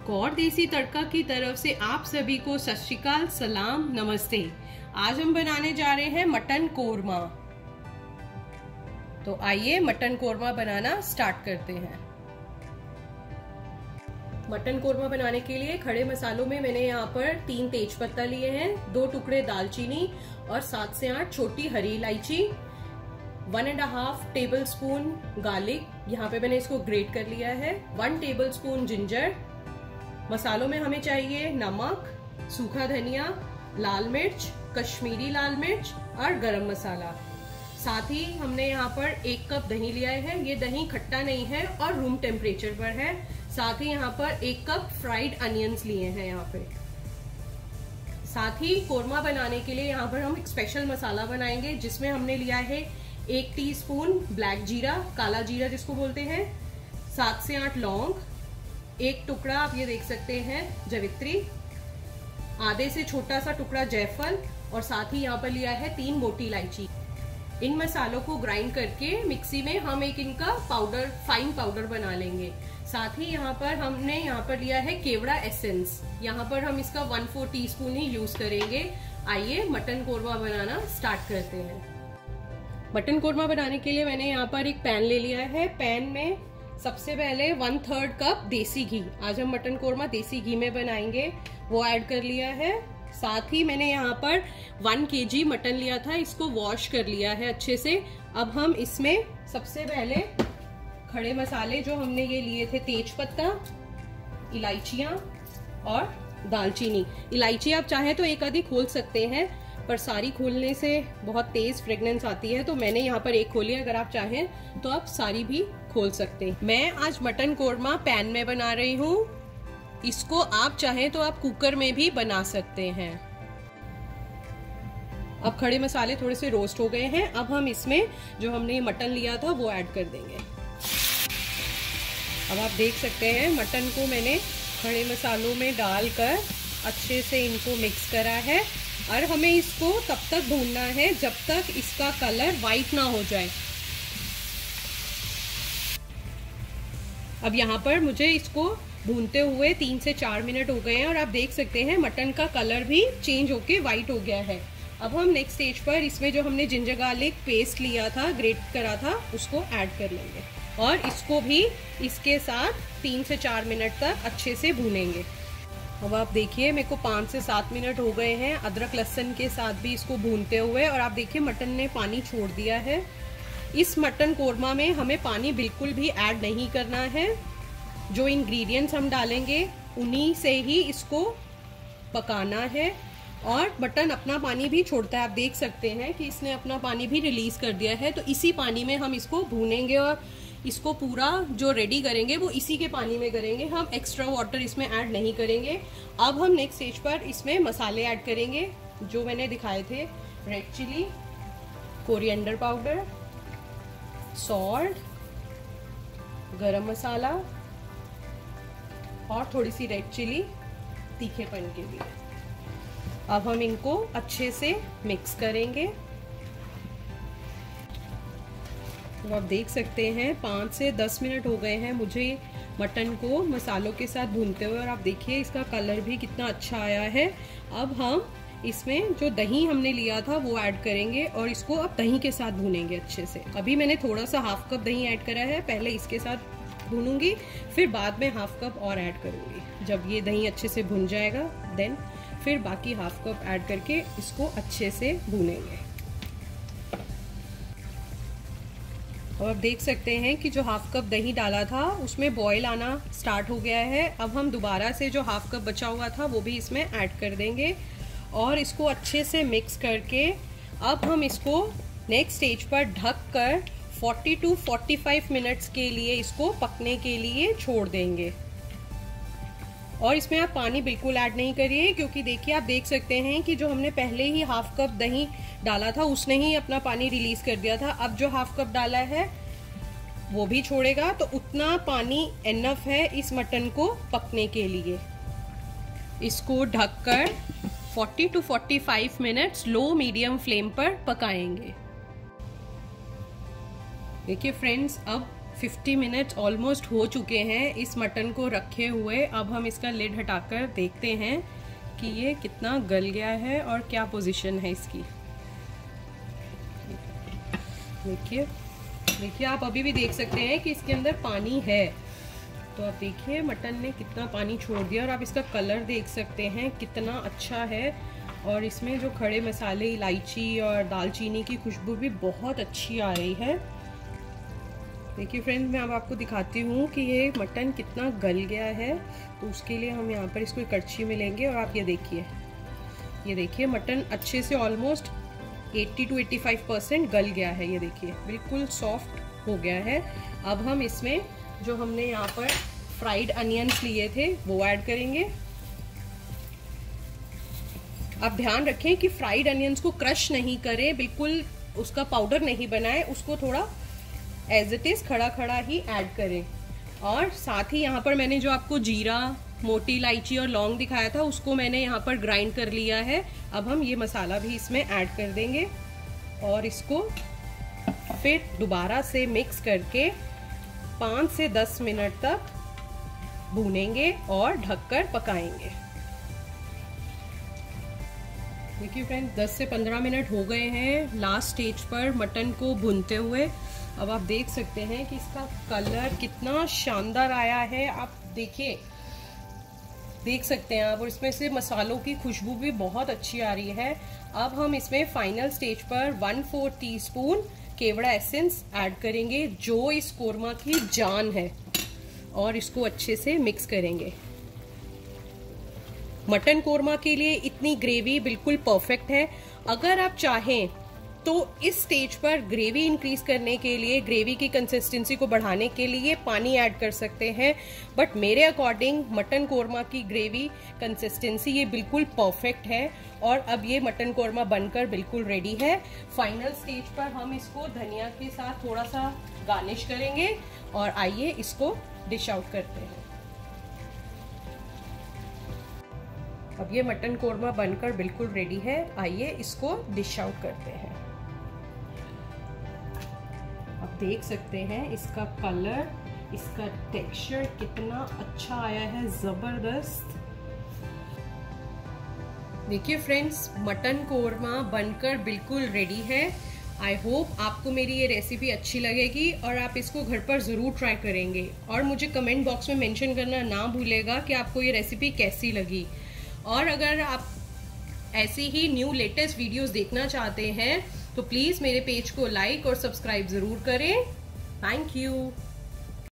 कौर देसी तड़का की तरफ से आप सभी को सत श्री अकाल, सलाम, नमस्ते। आज हम बनाने जा रहे हैं मटन कोरमा। तो आइए मटन कोरमा बनाना स्टार्ट करते हैं। मटन कोरमा बनाने के लिए खड़े मसालों में मैंने यहाँ पर 3 तेज पत्ता लिए हैं, 2 टुकड़े दालचीनी और 7 से 8 छोटी हरी इलायची, 1.5 टेबल स्पून गार्लिक, यहाँ पे मैंने इसको ग्रेट कर लिया है, 1 टेबल स्पून जिंजर। मसालों में हमें चाहिए नमक, सूखा धनिया, लाल मिर्च, कश्मीरी लाल मिर्च और गरम मसाला। साथ ही हमने यहाँ पर 1 कप दही लिया है। ये दही खट्टा नहीं है और रूम टेम्परेचर पर है। साथ ही यहाँ पर 1 कप फ्राइड अनियंस लिए हैं यहाँ पे। साथ ही कोरमा बनाने के लिए यहाँ पर हम एक स्पेशल मसाला बनाएंगे, जिसमें हमने लिया है 1 टीस्पून ब्लैक जीरा, काला जीरा जिसको बोलते हैं, 7 से 8 लौंग, 1 टुकड़ा आप ये देख सकते हैं जवित्री, आधे से छोटा सा टुकड़ा जायफल और साथ ही यहाँ पर लिया है 3 मोटी इलायची। इन मसालों को ग्राइंड करके मिक्सी में हम एक इनका पाउडर, फाइन पाउडर बना लेंगे। साथ ही यहाँ पर हमने यहाँ पर लिया है केवड़ा एसेंस, यहाँ पर हम इसका 1/4 टीस्पून ही यूज करेंगे। आइए मटन कोरमा बनाना स्टार्ट करते हैं। मटन कोरमा बनाने के लिए मैंने यहाँ पर एक पैन ले लिया है। पैन में सबसे पहले 1/3 कप देसी घी, आज हम मटन कोरमा देसी घी में बनाएंगे, वो ऐड कर लिया है। साथ ही मैंने यहाँ पर 1 kg मटन लिया था, इसको वॉश कर लिया है अच्छे से। अब हम इसमें सबसे पहले खड़े मसाले जो हमने ये लिए थे, तेज पत्ता, इलायचियाँ और दालचीनी। इलायची आप चाहें तो एक आधी खोल सकते हैं, पर सारी खोलने से बहुत तेज फ्रेग्रेंस आती है, तो मैंने यहाँ पर एक खोली। अगर आप चाहें तो आप सारी भी खोल सकते हैं। मैं आज मटन कोरमा पैन में बना रही हूँ, इसको आप चाहें तो आप कुकर में भी बना सकते हैं। अब खड़े मसाले थोड़े से रोस्ट हो गए हैं। अब हम इसमें जो हमने मटन लिया था वो ऐड कर देंगे। अब आप देख सकते हैं मटन को मैंने खड़े मसालों में डालकर अच्छे से इनको मिक्स करा है और हमें इसको तब तक भूनना है जब तक इसका कलर वाइट ना हो जाए। अब यहाँ पर मुझे इसको भूनते हुए 3 से 4 मिनट हो गए हैं और आप देख सकते हैं मटन का कलर भी चेंज होके वाइट हो गया है। अब हम नेक्स्ट स्टेज पर इसमें जो हमने जिंजर गार्लिक पेस्ट लिया था, ग्रेट करा था, उसको ऐड कर लेंगे और इसको भी इसके साथ 3 से 4 मिनट तक अच्छे से भूनेंगे। अब आप देखिए मेरे को 5 से 7 मिनट हो गए हैं अदरक लहसुन के साथ भी इसको भूनते हुए, और आप देखिए मटन ने पानी छोड़ दिया है। इस मटन कोरमा में हमें पानी बिल्कुल भी ऐड नहीं करना है। जो इंग्रेडिएंट्स हम डालेंगे उन्हीं से ही इसको पकाना है और मटन अपना पानी भी छोड़ता है। आप देख सकते हैं कि इसने अपना पानी भी रिलीज कर दिया है, तो इसी पानी में हम इसको भूनेंगे और इसको पूरा जो रेडी करेंगे वो इसी के पानी में करेंगे। हम एक्स्ट्रा वाटर इसमें ऐड नहीं करेंगे। अब हम नेक्स्ट स्टेज पर इसमें मसाले ऐड करेंगे जो मैंने दिखाए थे, red chilli, coriander powder, salt, garam masala और थोड़ी सी रेड चिली तीखेपन के लिए। अब हम इनको अच्छे से मिक्स करेंगे। तो आप देख सकते हैं 5 से 10 मिनट हो गए हैं मुझे मटन को मसालों के साथ भूनते हुए, और आप देखिए इसका कलर भी कितना अच्छा आया है। अब हम इसमें जो दही हमने लिया था वो ऐड करेंगे और इसको अब दही के साथ भूनेंगे अच्छे से। अभी मैंने थोड़ा सा 1/2 कप दही ऐड करा है, पहले इसके साथ भूनूंगी, फिर बाद में 1/2 कप और ऐड करूंगी। जब ये दही अच्छे से भुन जाएगा देन फिर बाकी 1/2 कप ऐड करके इसको अच्छे से भूनेंगे। और आप देख सकते हैं कि जो 1/2 कप दही डाला था उसमें बॉयल आना स्टार्ट हो गया है। अब हम दोबारा से जो 1/2 कप बचा हुआ था वो भी इसमें ऐड कर देंगे और इसको अच्छे से मिक्स करके अब हम इसको नेक्स्ट स्टेज पर ढक कर 40 to 45 मिनट्स के लिए इसको पकने के लिए छोड़ देंगे। और इसमें आप पानी बिल्कुल ऐड नहीं करिए, क्योंकि देखिए आप देख सकते हैं कि जो हमने पहले ही 1/2 कप दही डाला था उसने ही अपना पानी रिलीज कर दिया था। अब जो 1/2 कप डाला है वो भी छोड़ेगा, तो उतना पानी एनफ है इस मटन को पकने के लिए। इसको ढककर 40 to 45 minutes low medium flame पर पकाएंगे। देखिए फ्रेंड्स, अब 50 मिनट्स ऑलमोस्ट हो चुके हैं इस मटन को रखे हुए। अब हम इसका लिड हटाकर देखते हैं कि ये कितना गल गया है और क्या पोजीशन है इसकी। देखिए आप अभी भी देख सकते हैं कि इसके अंदर पानी है। तो आप देखिए मटन ने कितना पानी छोड़ दिया और आप इसका कलर देख सकते हैं कितना अच्छा है। और इसमें जो खड़े मसाले, इलायची और दालचीनी की खुशबू भी बहुत अच्छी आ रही है। देखिए फ्रेंड्स, मैं अब आपको दिखाती हूँ कि ये मटन कितना गल गया है। तो उसके लिए हम यहाँ पर इसको कड़छी में लेंगे और आप ये देखिए मटन अच्छे से ऑलमोस्ट 80 to 85% गल गया है। ये देखिए बिल्कुल सॉफ्ट हो गया है। अब हम इसमें जो हमने यहाँ पर फ्राइड अनियंस लिए थे वो ऐड करेंगे। आप ध्यान रखें कि फ्राइड अनियंस को क्रश नहीं करें, बिल्कुल उसका पाउडर नहीं बनाए, उसको थोड़ा एज इट इज खड़ा खड़ा ही ऐड करें। और साथ ही यहाँ पर मैंने जो आपको जीरा, मोटी इलायची और लौंग दिखाया था उसको मैंने यहाँ पर ग्राइंड कर लिया है। अब हम ये मसाला भी इसमें ऐड कर देंगे और इसको फिर दोबारा से मिक्स करके 5 से 10 मिनट तक भूनेंगे और ढककर पकाएंगे। देखिए फ्रेंड्स, 10 से 15 मिनट हो गए हैं लास्ट स्टेज पर मटन को भूनते हुए। अब आप देख सकते हैं कि इसका कलर कितना शानदार आया है। आप देख सकते हैं आप, और इसमें से मसालों की खुशबू भी बहुत अच्छी आ रही है। अब हम इसमें फाइनल स्टेज पर 1/4 टीस्पून केवड़ा एसेंस ऐड करेंगे जो इस कोरमा की जान है, और इसको अच्छे से मिक्स करेंगे। मटन कोरमा के लिए इतनी ग्रेवी बिल्कुल परफेक्ट है। अगर आप चाहें तो इस स्टेज पर ग्रेवी इंक्रीज करने के लिए, ग्रेवी की कंसिस्टेंसी को बढ़ाने के लिए पानी ऐड कर सकते हैं, बट मेरे अकॉर्डिंग मटन कोरमा की ग्रेवी कंसिस्टेंसी ये बिल्कुल परफेक्ट है। और अब ये मटन कोरमा बनकर बिल्कुल रेडी है। फाइनल स्टेज पर हम इसको धनिया के साथ थोड़ा सा गार्निश करेंगे और आइए इसको डिश आउट करते हैं। अब ये मटन कोरमा बनकर बिल्कुल रेडी है, आइए इसको डिश आउट करते हैं। आप देख सकते हैं इसका कलर, इसका टेक्सचर कितना अच्छा आया है, जबरदस्त। देखिए फ्रेंड्स, मटन कोरमा बनकर बिल्कुल रेडी है। आई होप आपको मेरी ये रेसिपी अच्छी लगेगी और आप इसको घर पर ज़रूर ट्राई करेंगे। और मुझे कमेंट बॉक्स में मेंशन करना ना भूलेगा कि आपको ये रेसिपी कैसी लगी। और अगर आप ऐसी ही न्यू लेटेस्ट वीडियोस देखना चाहते हैं तो प्लीज़ मेरे पेज को लाइक और सब्सक्राइब ज़रूर करें। Thank you.